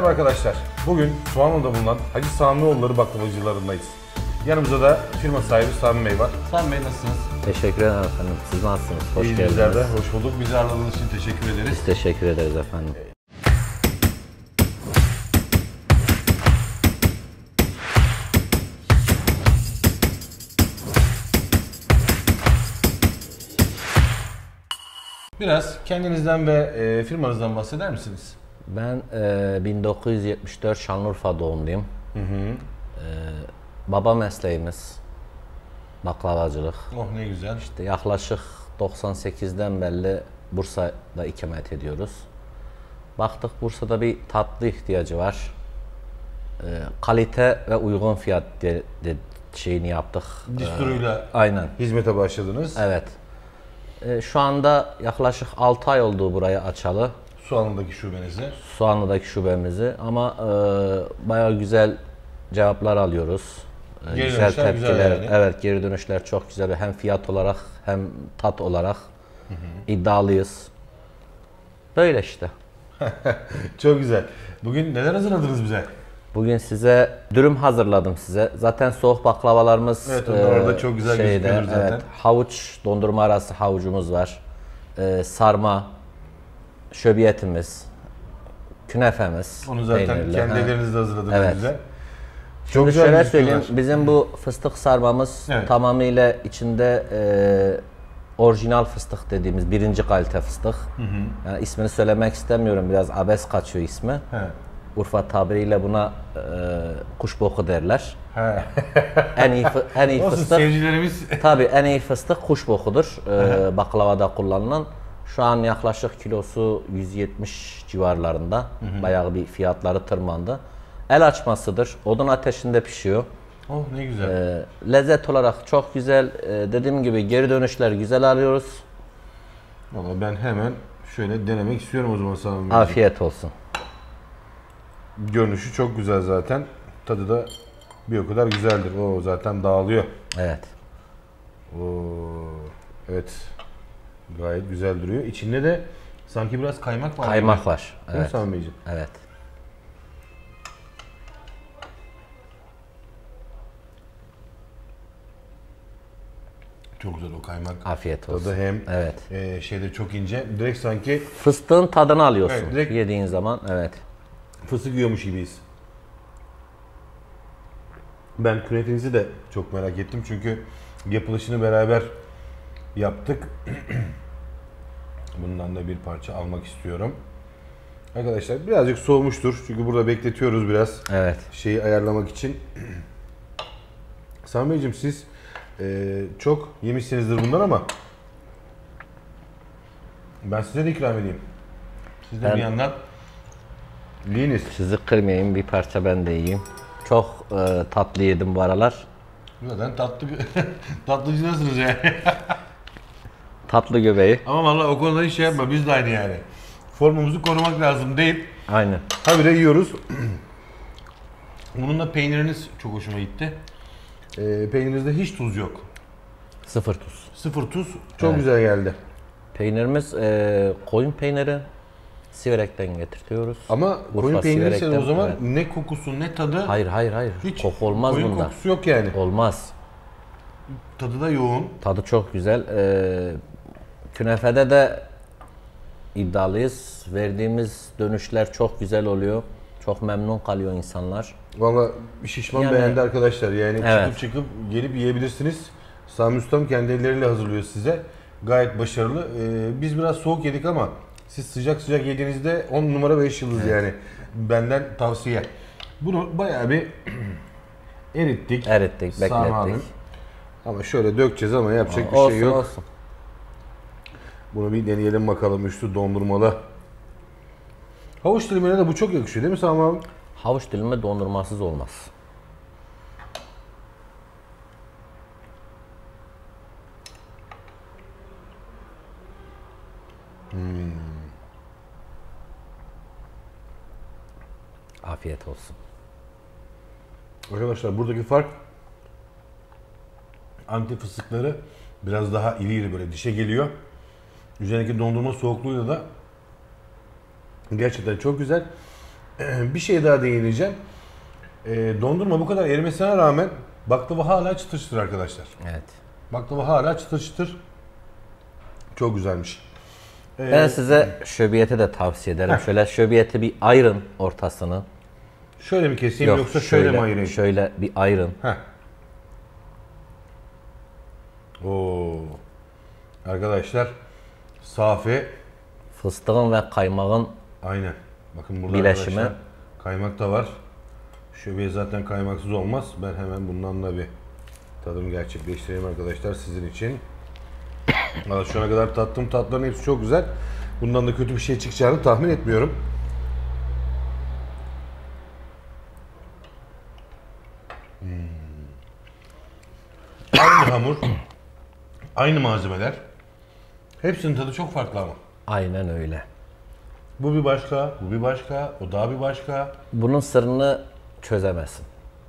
Merhaba arkadaşlar. Bugün Soğanlı'da bulunan Hacı Samioğulları baklavacılarındayız. Yanımızda da firma sahibi Sami Bey var. Sami Bey nasılsınız? Teşekkür ederim efendim. Siz nasılsınız? Hoş İyi, geldiniz. bizler de hoş bulduk. Bizi ağırladığınız için teşekkür ederiz. Biz teşekkür ederiz efendim. Biraz kendinizden ve firmanızdan bahseder misiniz? Ben 1974 Şanlıurfa doğumluyum. Baba mesleğimiz baklavacılık. Oh ne güzel. İşte yaklaşık 98'den beri Bursa'da ikamet ediyoruz. Baktık Bursa'da bir tatlı ihtiyacı var. Kalite ve uygun fiyat şeyini yaptık. Disturuyla Aynen. hizmete başladınız. Evet. Şu anda yaklaşık 6 ay oldu burayı açalı. Soğanlı'daki şubenizi. Soğanlı'daki şubemizi ama bayağı güzel cevaplar alıyoruz. Geri Güzel dönüşler tepkiler. güzel yani. Evet, geri dönüşler çok güzel. Hem fiyat olarak hem tat olarak iddialıyız. Böyle işte. Çok güzel. Bugün neler hazırladınız bize? Bugün size dürüm hazırladım size. Zaten soğuk baklavalarımız Evet, orada çok güzel gözüküyor zaten. Evet, havuç, dondurma arası havucumuz var. Sarma, şöbiyetimiz, künefemiz. Onu zaten peynirli. kendi ellerinizle hazırladınız Evet. bize. Şimdi güzel şöyle gözüküyorlar. söyleyeyim, bizim bu fıstık sarmamız Evet. tamamıyla içinde orijinal fıstık dediğimiz birinci kalite fıstık. Yani ismini söylemek istemiyorum, biraz abes kaçıyor ismi. He. Urfa tabiriyle buna kuşboku derler. He. En iyi Olsun, fıstık. seyircilerimiz Tabii en iyi fıstık kuşbokudur. Baklavada kullanılan. Şu an yaklaşık kilosu 170 civarlarında. Bayağı bir fiyatları tırmandı. El açmasıdır. Odun ateşinde pişiyor. oh ne güzel. Lezzet olarak çok güzel. Dediğim gibi geri dönüşler güzel alıyoruz. Vallahi ben hemen şöyle denemek istiyorum o zaman Sami Bey. Afiyet olsun. Görünüşü çok güzel zaten. Tadı da bir o kadar güzeldir. O zaten dağılıyor. Evet. Oo, evet. Gayet güzel duruyor. İçinde de sanki biraz kaymak var. Kaymak var. Değil mi Evet. Sami Beyciğim? Evet. Çok güzel o kaymak. Afiyet olsun. Tadı hem Evet. şeyde çok ince. Direkt sanki Fıstığın tadını alıyorsun. Evet, direkt- Yediğin zaman. Evet. fıstık yiyormuş gibiyiz. Ben künefenizi de çok merak ettim çünkü yapılışını beraber yaptık. Bundan da bir parça almak istiyorum. Arkadaşlar birazcık soğumuştur çünkü burada bekletiyoruz biraz Evet. şeyi ayarlamak için. Sami Beyciğim siz çok yemişsinizdir bundan ama ben size de ikram edeyim. Siz de Ben- bir yandan yiyiniz. Sizi kırmayayım, bir parça ben de yiyeyim. Çok tatlı yedim bu aralar. Zaten tatlıcısınız yani. Tatlı göbeği. Ama vallahi o konuda hiç şey yapma, biz de aynı yani. Formumuzu korumak lazım deyip Aynen. habire yiyoruz. Bunun da peyniriniz çok hoşuma gitti. Peynirinizde hiç tuz yok. Sıfır tuz. Sıfır tuz çok Evet. güzel geldi. Peynirimiz koyun peyniri. Siverek'ten getirtiyoruz. Ama Urfa koyun peyniri ise o Siverek'ten, zaman evet. ne kokusu ne tadı Hayır. hiç Koku olmaz koyun bunda. kokusu yok yani. Olmaz. Tadı da yoğun. Tadı çok güzel. Künefede de iddialıyız. Verdiğimiz dönüşler çok güzel oluyor. Çok memnun kalıyor insanlar. Valla şişman Yani- beğendi arkadaşlar. Yani Evet. çıkıp gelip yiyebilirsiniz. Sami Ustam kendi elleriyle hazırlıyor size. Gayet başarılı. Biz biraz soğuk yedik ama siz sıcak sıcak yediğinizde 10 numara 5 yıldız yani. Benden tavsiye. Bunu bayağı bir erittik. Sami Sami beklettik. Ama şöyle dökeceğiz ama yapacak bir Olsun şey yok. olsun. Bunu bir deneyelim bakalım üstü dondurmalı. Havuç dilimine de bu çok yakışıyor değil mi Sami abi? Havuç dilimi dondurmasız olmaz. Afiyet olsun. Arkadaşlar buradaki fark anti fıstıkları biraz daha iri iri böyle dişe geliyor. Üzerindeki dondurma soğukluğuyla da gerçekten çok güzel. Bir şey daha değineceğim. Dondurma bu kadar erimesine rağmen baklava hala çıtır çıtır arkadaşlar. Evet. Baklava hala çıtır çıtır. Çok güzelmiş. Ben size şöbiyeti de tavsiye ederim. Şöyle şöbiyeti bir ayırın ortasını. Şöyle mi keseyim yoksa şöyle mi ayırayım? Şöyle bir ayırın. Heh. Oo. Arkadaşlar safi. Fıstığın ve kaymağın Aynen. Bakın burada bileşimi. arkadaşlar kaymak da var. Şöbiyet zaten kaymaksız olmaz. Ben hemen bundan da bir tadımı gerçekleştireyim arkadaşlar sizin için. Valla şu ana kadar tattığım tatların hepsi çok güzel. Bundan da kötü bir şey çıkacağını tahmin etmiyorum. Aynı hamur, aynı malzemeler. Hepsinin tadı çok farklı ama. Aynen öyle. Bu bir başka, bu bir başka, o daha bir başka. Bunun sırrını çözemezsin.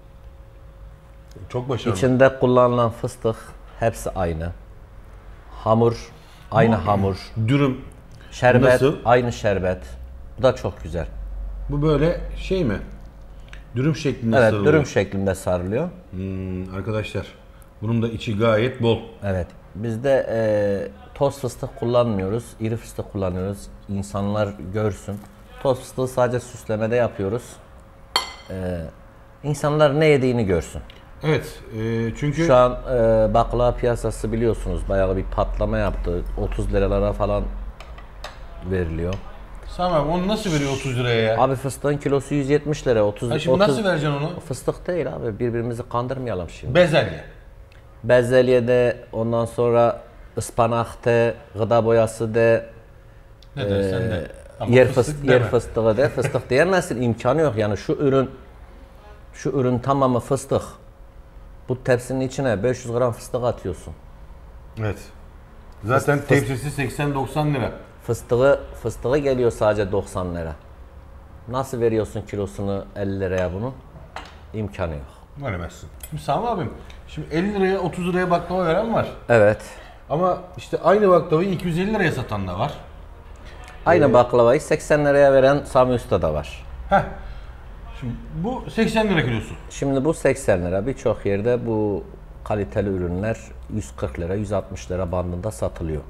Çok başarılı. İçinde kullanılan fıstık hepsi aynı. Hamur aynı hamur. Dürüm. Şerbet Nasıl? aynı şerbet. Bu da çok güzel. Bu böyle şey mi? Dürüm şeklinde Evet, sarılıyor. dürüm şeklinde sarılıyor. Arkadaşlar, bunun da içi gayet bol. Evet. Bizde toz fıstık kullanmıyoruz. İri fıstık kullanıyoruz. İnsanlar görsün. Toz fıstığı sadece süslemede yapıyoruz. İnsanlar ne yediğini görsün. Evet, çünkü Şu an baklava piyasası biliyorsunuz bayağı bir patlama yaptı. 30 liralara falan veriliyor. Sami abi onu nasıl veriyor 30 liraya ya? Abi fıstığın kilosu 170 lira. 30 Ha şimdi nasıl vereceksin onu? Fıstık değil abi. Birbirimizi kandırmayalım şimdi. Bezelye. Bezelyede, ondan sonra ıspanak de, gıda boyası de, Ne dersen de. Ama yer fıstık yer deme. fıstığı de, fıstık diyemezsin, imkanı yok. Yani şu ürün tamamı fıstık. Bu tepsinin içine 500 gram fıstık atıyorsun. Evet. Zaten tepsisi 80-90 lira. Fıstığı geliyor sadece 90 lira. Nasıl veriyorsun kilosunu 50 liraya bunun? İmkanı yok. Veremezsin. Şimdi Sami abim, şimdi 50 liraya 30 liraya baklava veren var. Evet. Ama işte aynı baklavayı 250 liraya satan da var. Aynı baklavayı 80 liraya veren Sami Usta da var. Heh. Şimdi bu 80 lira kilosu. Şimdi bu 80 lira. Birçok yerde bu kaliteli ürünler 140 lira, 160 lira bandında satılıyor.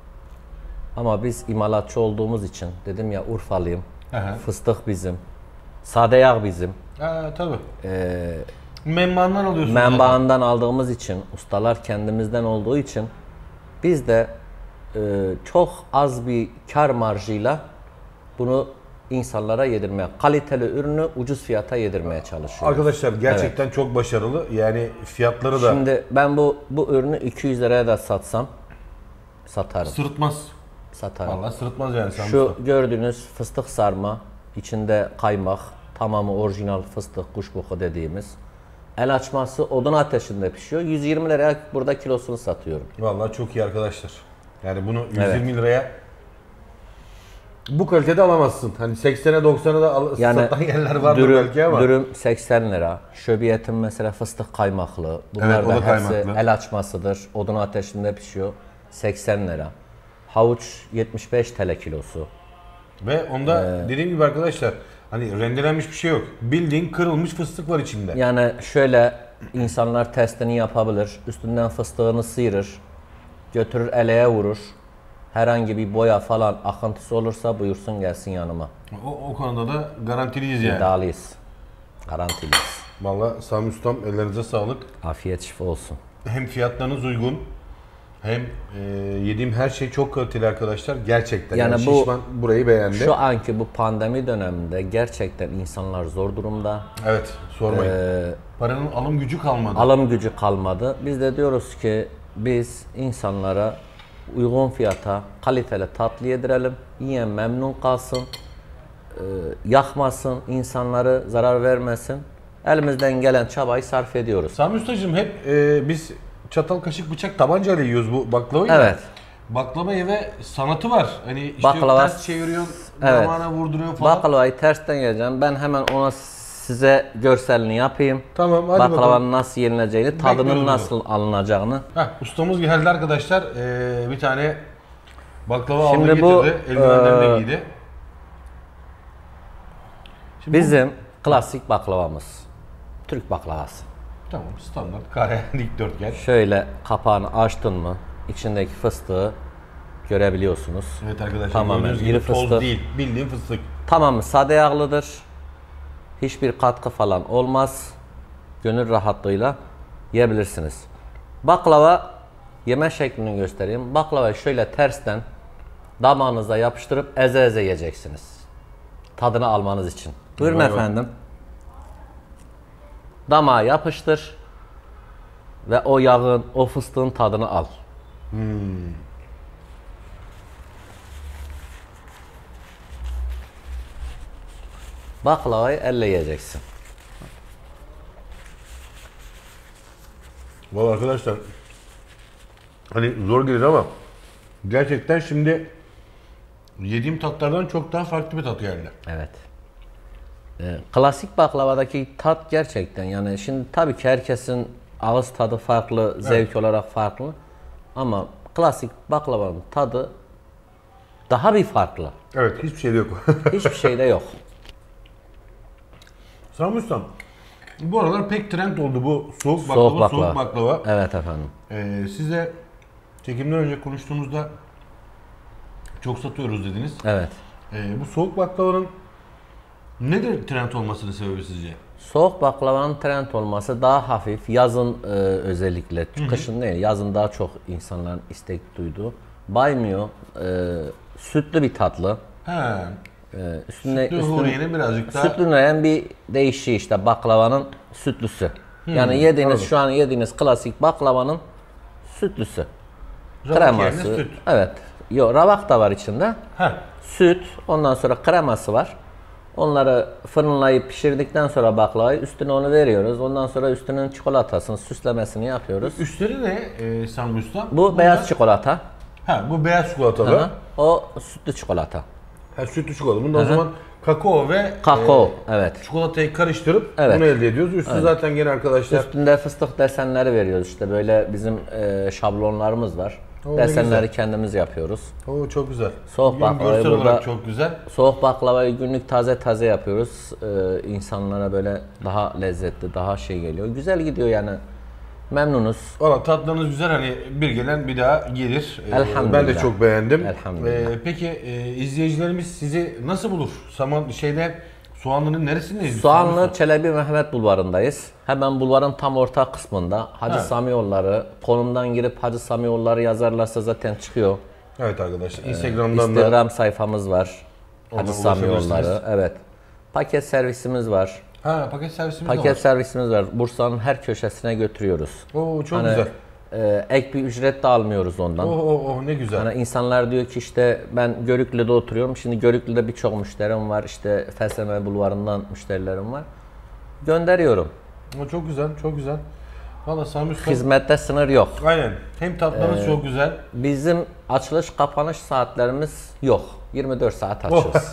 Ama biz imalatçı olduğumuz için, dedim ya Urfalıyım, Aha. fıstık bizim, sade yağ bizim, Ha tabii. Memmandan alıyorsun. menbaından aldığımız için, ustalar kendimizden olduğu için biz de çok az bir kar marjıyla bunu insanlara yedirmeye, kaliteli ürünü ucuz fiyata yedirmeye çalışıyoruz. Arkadaşlar gerçekten çok başarılı. Yani fiyatları da Şimdi ben bu ürünü 200 liraya da satsam satarım. sırıtmaz. Satarım. Vallahi sırıtmaz yani Sami Şu Usta. gördüğünüz fıstık sarma, içinde kaymak, tamamı orijinal fıstık, kuşburnu dediğimiz. El açması odun ateşinde pişiyor. 120 liraya burada kilosunu satıyorum. Vallahi çok iyi arkadaşlar. Yani bunu 120 liraya bu kalitede alamazsın. Hani 80'e 90'a da satan yerler vardır belki ama. Dürüm 80 lira. Şöbiyetin mesela fıstık kaymaklı. Bunlar Evet, o da da hepsi kaymaklı. el açmasıdır. Odun ateşinde pişiyor. 80 lira. Havuç 75 TL kilosu. Ve onda dediğim gibi arkadaşlar hani rendelenmiş bir şey yok. Bildiğin kırılmış fıstık var içinde. Yani şöyle insanlar testini yapabilir. Üstünden fıstığını sıyırır. Götürür eleğe vurur. Herhangi bir boya falan akıntısı olursa buyursun gelsin yanıma. O konuda da garantiliyiz yani. İddialıyız. Garantiliyiz. Vallahi Sami Ustam ellerinize sağlık. Afiyet şifa olsun. Hem fiyatlarınız uygun hem yediğim her şey çok kaliteli arkadaşlar. Gerçekten. Yani Yani bu- Şişman burayı beğendi. Şu anki bu pandemi döneminde gerçekten insanlar zor durumda. Evet sormayın. Paranın alım gücü kalmadı. Alım gücü kalmadı. Biz de diyoruz ki biz insanlara uygun fiyata kaliteli tatlı yedirelim. Yiyen memnun kalsın. Yakmasın, insanları zarar vermesin. Elimizden gelen çabayı sarf ediyoruz. Sami Ustacığım hep biz çatal, kaşık, bıçak, tabancayla yiyoruz bu baklavayı. Evet. Baklava ve sanatı var. Hani işte Baklava- ters çeviriyorsun, Evet. damağına vurduruyor falan. Baklavayı tersten yiyeceğim. Ben hemen ona size görselini yapayım. Tamam, hadi Baklavanın bakalım. nasıl yenileceğini, tadının Bekliyoruz nasıl alınacağını. Heh, ustamız geldi arkadaşlar. Bir tane baklava Şimdi aldı bu, getirdi. Eldivenlerini de giydi. Şimdi Bizim klasik baklavamız. Türk baklavası. tamam, standart kare dikdörtgen. Şöyle kapağını açtın mı içindeki fıstığı görebiliyorsunuz. Evet arkadaşlar, Tamamen gördüğünüz iri gibi toz fıstık. değil, bildiğin fıstık. Tamamı sade yağlıdır. Hiçbir katkı falan olmaz. Gönül rahatlığıyla yiyebilirsiniz. Baklava yeme şeklini göstereyim. Baklavayı şöyle tersten damağınıza yapıştırıp eze eze yiyeceksiniz. Tadını almanız için. Buyurun Vay vay. efendim. Damağa yapıştır ve o yağın, o fıstığın tadını al. Baklavayı elle yiyeceksin. Vallahi arkadaşlar, hani zor gelir ama gerçekten şimdi yediğim tatlardan çok daha farklı bir tat geldi. Evet. Klasik baklavadaki tat gerçekten, yani şimdi tabii ki herkesin ağız tadı farklı, zevk olarak farklı ama klasik baklavanın tadı daha bir farklı. Evet, hiçbir şey de yok. Hiçbir şeyde yok. Sami Ustam, bu aralar pek trend oldu bu soğuk Soğuk baklava, baklava. Evet efendim. Size çekimden önce konuştuğumuzda çok satıyoruz dediniz. Evet. Bu soğuk baklavanın nedir trend olmasının sebebi sizce? Soğuk baklavanın trend olması daha hafif, yazın özellikle, kışın değil, yazın daha çok insanların istek duyduğu. Baymıyor, sütlü bir tatlı. He. Üstünde Huriye'nin birazcık daha... sütlüneyen bir değişiği işte baklavanın sütlüsü. Yani yediğiniz, anladım. şu an yediğiniz klasik baklavanın sütlüsü. Rabak yerine Kreması. süt. Evet. Yo, rabak da var içinde. He. Süt, ondan sonra kreması var. Onları fırınlayıp pişirdikten sonra baklavayı üstüne onu veriyoruz. Ondan sonra üstünün çikolatasını, süslemesini yapıyoruz. Üstleri ne Sami Ustam? Bu beyaz çikolata. Ha, bu beyaz çikolatalı. Hı. O sütlü çikolata. Ha, sütlü çikolata. Bunda o zaman kakao ve Kakao, evet. çikolatayı karıştırıp Evet. bunu elde ediyoruz. Üstü zaten gene arkadaşlar. Üstünde fıstık desenleri veriyoruz. İşte böyle bizim şablonlarımız var. O ne Desenleri güzel. kendimiz yapıyoruz. Oo, çok güzel. Soğuk baklavayı görsel burada- olarak çok güzel. Soğuk baklavayı günlük taze taze yapıyoruz. İnsanlara böyle daha lezzetli, daha şey geliyor. Güzel gidiyor yani. Memnunuz. Valla tatlarınız güzel, hani bir gelen bir daha gelir. Elhamdülillah. Ben de çok beğendim. Elhamdülillah. Peki izleyicilerimiz sizi nasıl bulur? Soğanlı'nın neresinde? Soğanlı Çelebi Mehmet Bulvarı'ndayız. Hemen bulvarın tam orta kısmında. Hacı Ha. Sami Yolları. Konumdan girip Hacı Sami Yolları yazarlarsa zaten çıkıyor. Evet arkadaşlar, Instagram'dan da Instagram sayfamız var. Oradan Hacı Sami ulaşabilirsiniz. Yolları. Evet. Paket servisimiz var. paket servisimiz de Paket var. servisimiz var. Bursa'nın her köşesine götürüyoruz. Oo, çok Hani, güzel. Ek bir ücret de almıyoruz ondan. Ne güzel. Hani insanlar diyor ki işte ben Görüklü'de oturuyorum. Şimdi Görüklü'de birçok müşterim var. İşte Feseme Bulvarı'ndan müşterilerim var. Gönderiyorum. Çok güzel, çok güzel. Valla Sami Usta. Hizmette sınır yok. Aynen. Hem tatlarınız çok güzel. Bizim açılış kapanış saatlerimiz yok. 24 saat açıyoruz.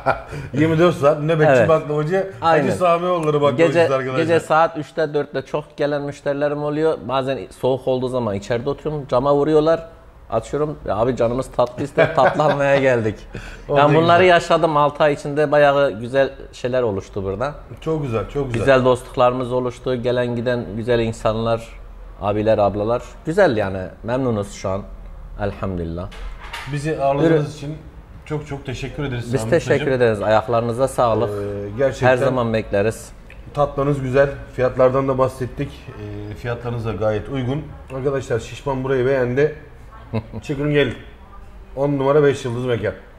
24 saat nöbetçi Evet. baklavacı, Aynen. Hacı Sami Yolları baklavacısı Gece, arkadaşlar. gece saat 3'te 4'te çok gelen müşterilerim oluyor. Bazen soğuk olduğu zaman içeride oturuyorum. Cama vuruyorlar. Açıyorum. Ya abi canımız tatlı ister. Tatlı almaya geldik. O Yani da bunları güzel. yaşadım. 6 ay içinde bayağı güzel şeyler oluştu burada. Çok güzel, çok güzel. Güzel dostluklarımız oluştu. Gelen giden güzel insanlar, abiler, ablalar. Güzel yani. Memnunuz şu an. Elhamdülillah. Bizi ağırladığınız için çok çok teşekkür ederiz Biz Sami teşekkür Ustacığım. ederiz. Ayaklarınıza sağlık. Gerçekten Her zaman bekleriz. tatlarınız güzel. Fiyatlardan da bahsettik. Fiyatlarınız da gayet uygun. Arkadaşlar Şişman burayı beğendi. Çıkın gelin. 10 numara 5 yıldız mekan.